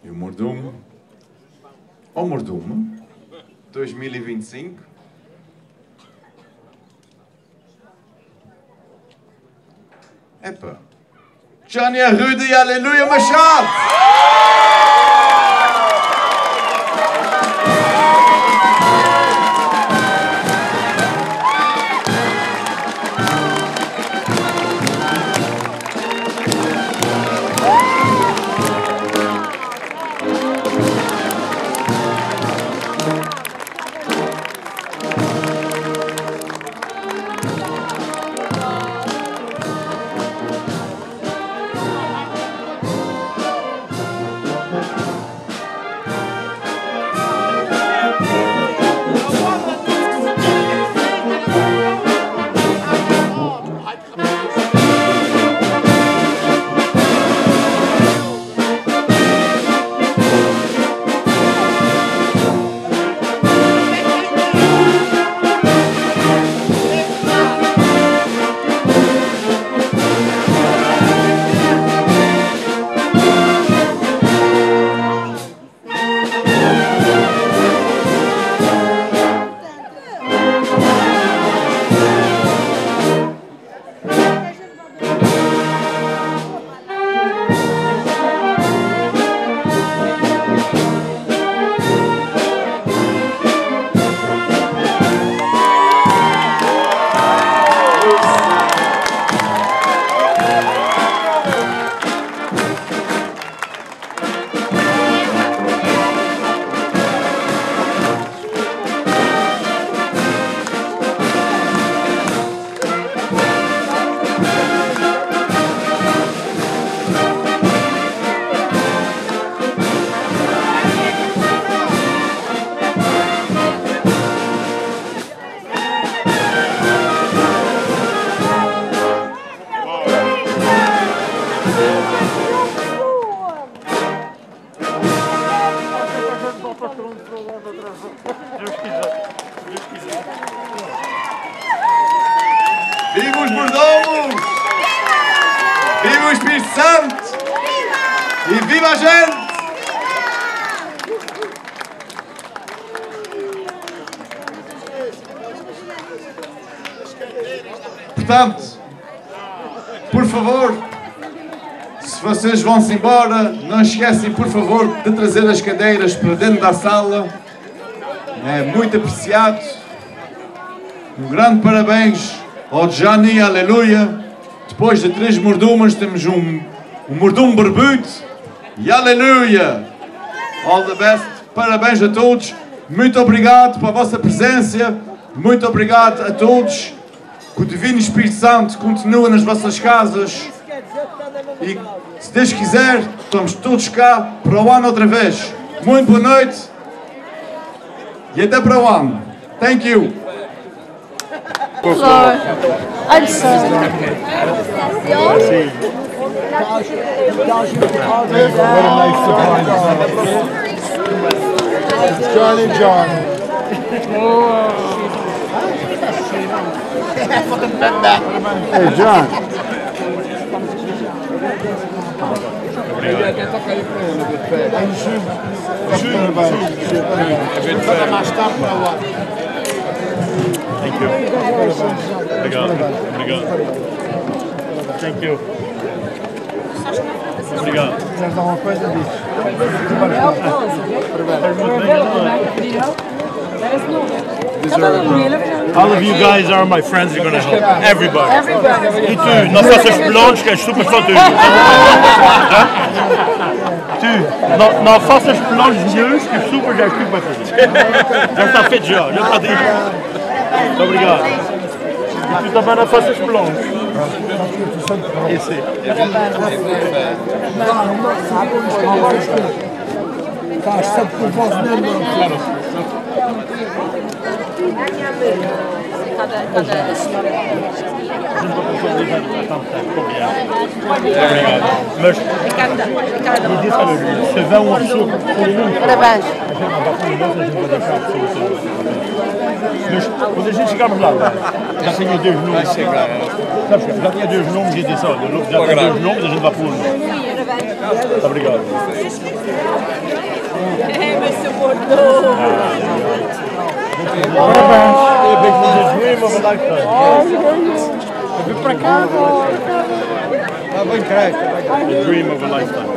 E o mordomo, ó mordomo, 2025. Epa, Johnny Arruda e Aleluia Machado! Viva os mordomos! Viva o Espírito Santo! E viva a gente! Portanto, por favor, se vocês vão-se embora, não esquecem, por favor, de trazer as cadeiras para dentro da sala. É muito apreciado. Um grande parabéns ao Johnny, aleluia. Depois de 3 mordomas, temos um mordomo barbudo. E aleluia! All the best. Parabéns a todos. Muito obrigado pela vossa presença. Muito obrigado a todos. Que o Divino Espírito Santo continue nas vossas casas. E, se Deus quiser, estamos todos cá para o ano outra vez. Muito boa noite. E até para o ano. Thank you. Lord, I'm sorry. John and John. Hey, John. Thank you. Obrigado. Obrigado. Thank you. Obrigado. Queres dar uma coisa disso? All of you guys are my friends, you're gonna help. Everybody. E tu, não faças pelões que és super só tu. Tu, não faças pelões nenhums que és super já és tu para fazer. Já está feito já está dito. Muito obrigado. E tu também não faças pelões. Esse. Estás sempre com o vosso nome. Mas me disse, olha, se vê uma pessoa que for muito, Parabéns. a gente não vai com mudança, a gente vai deixar a pessoa. Mas quando a gente chegarmos lá, já tinha 2 nomes. Sabes, já tinha 2 nomes e disse, olha, já tem 2 nomes, a gente vai pôr. Muito obrigado. Mas seu mordomo. The dream of a lifetime. Vem para cá, vem cá. The dream of a lifetime.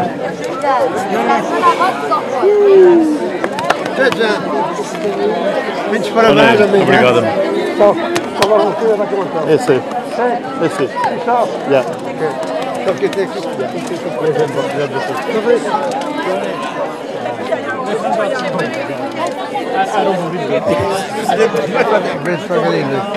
Muitos parabéns, amigo. Obrigado. Só vai você vai contar. Esse. Yeah. Só que tem aqui. Beijo para a linda.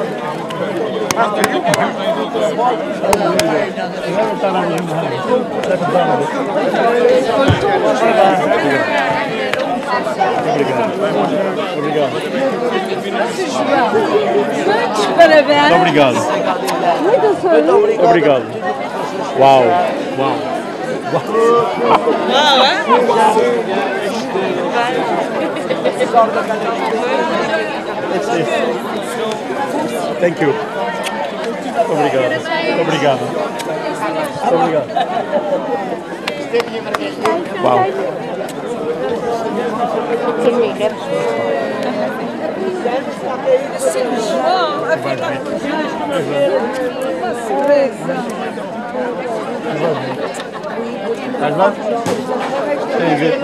Obrigado. Muitos parabéns. Obrigado. Obrigado. Uau. Thank you. Obrigado. Uau. Estás lá? Tem a ver.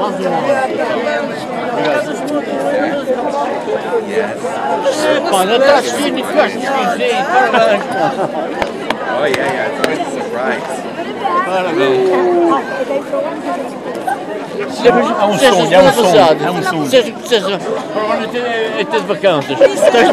Olha, está fino e gosto de dizer. Parabéns. Oh yeah, it's a surprise. Parabéns. É um sonho. Seja, é de vacanças. Estás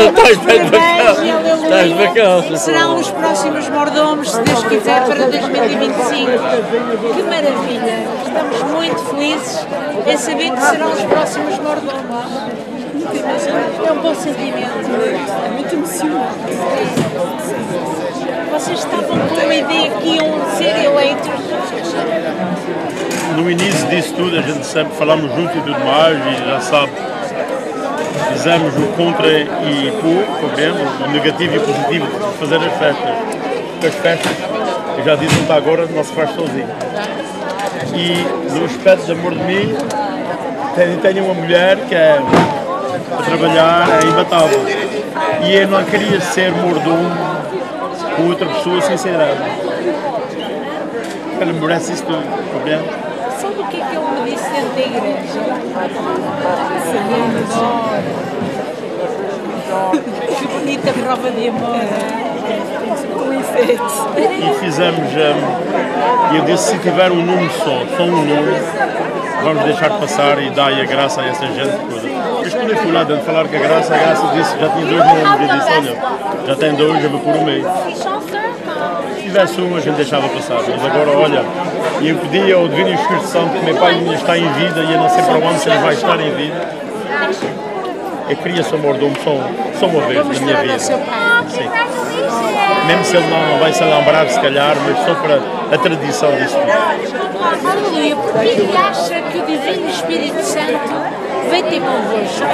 de vacanças. Serão os próximos mordomos, se Deus quiser, para 2025. Que maravilha! Estamos muito felizes em saber que serão os próximos mordomos. É um bom sentimento. É muito emocionante. Vocês estavam com uma ideia que iam ser eleitos? No início disso tudo, a gente sempre falamos junto e tudo mais, e já sabe, fizemos o contra e por, compreendo, o negativo e o positivo de fazer as festas. As festas, eu já disse até agora, não se faz sozinho. E no aspecto de amor de mim, tenho uma mulher que é a trabalhar, é imbatável. E eu não queria ser mordomo com outra pessoa sincerada. Ela merece isso tudo, compreende? Sabe o que é que eu me disse dentro da igreja? Que bonita prova de amor. Com efeito. E fizemos, eu disse, se tiver um nome só um nome, vamos deixar passar e dar a graça a essa gente toda. Eu escolhi por lá de falar que a graça disse, já tinha 2 nomes, eu disse, olha, já tem 2, eu vou pôr o meio. Se tivesse um, a gente deixava passar, mas agora, olha, e eu pedi ao Divino Espírito Santo que meu pai ainda está em vida e eu não sei para onde se ele vai estar em vida. Eu queria ser mordomo só uma vez na minha vida. Sim. Mesmo se ele não vai se lembrar, se calhar, mas só para a tradição disso tudo. Aleluia, porque ele acha que o Divino Espírito Santo vai ter convosco?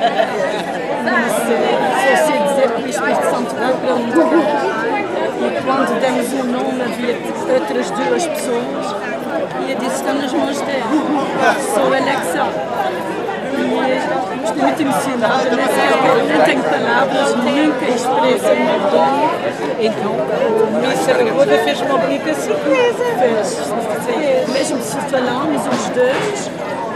Só sei dizer que o Espírito Santo veio para mim. E quando demos um nome, havia outras 2 pessoas. E eu disse: está nas mãos dele. Sou ele é que sabe. E estou muito emocionada. Nem tenho palavras, nunca expresso o meu dom. Então, A Miss Araúda fez uma bonita surpresa. fez. Mesmo se falamos os dois,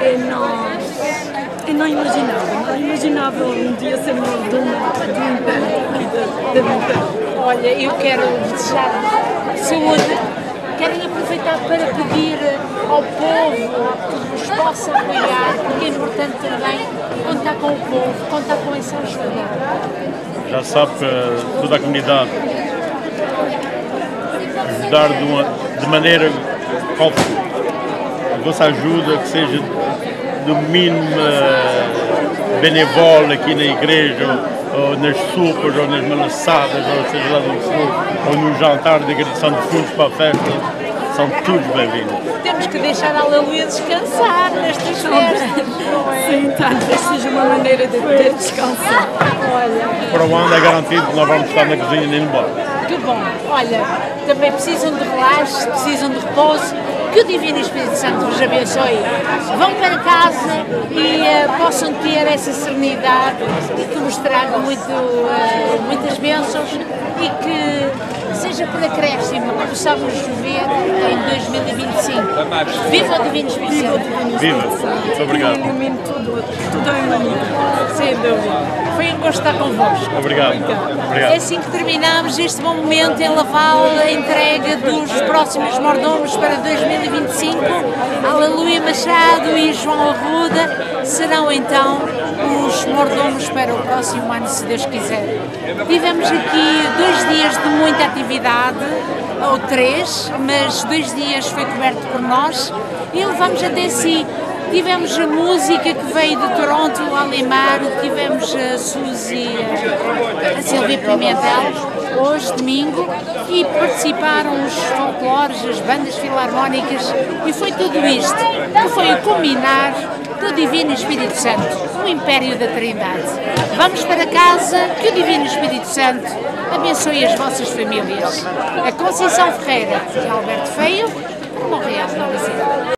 eu não imaginava um dia ser mordomo do Império e da Montanha. Olha, eu quero desejar saúde. Querem aproveitar para pedir ao povo que vos possa apoiar, porque é importante também contar com o povo, contar com essa ajuda. Já sabe que toda a comunidade ajudar de maneira qual for. A vossa ajuda, que seja do mínimo benévolo aqui na igreja, ou nas sopas, ou nas malaçadas, ou seja lá onde for, ou no jantar de agregação de fundos para a festa, são todos bem-vindos. Temos que deixar a Aleluia descansar nestas festas. Sim, talvez seja uma maneira de poder descansar. Para o ano é garantido que nós vamos estar na cozinha nem embora. Que bom. Olha, também precisam de relaxo, precisam de repouso. Que o Divino Espírito Santo vos abençoe. Vão para casa e possam ter essa serenidade e que vos traga muitas bênçãos e que seja por acréscimo que possamos ver em 2025. Viva o Divino Espírito Santo! Viva! Muito obrigado. Ilumine tudo em mim. Sem dúvida. Foi um gosto estar convosco. Obrigado. É Obrigado. assim que terminamos este bom momento em Laval, a entrega dos próximos mordomos para 2025. Aleluia Machado e João Arruda serão então os mordomos para o próximo ano, se Deus quiser. Tivemos aqui 2 dias de muita atividade, ou 3, mas 2 dias foi coberto por nós e levamos até si. Tivemos a música que veio de Toronto, o Alemar, tivemos a Suzy, a Silvia Pimentel, hoje, domingo, e participaram os folclores, as bandas filarmónicas, e foi tudo isto, que foi o culminar do Divino Espírito Santo, o Império da Trindade. Vamos para casa, que o Divino Espírito Santo abençoe as vossas famílias. A Conceição Ferreira e Alberto Feio, Montreal, Nova Zelândia.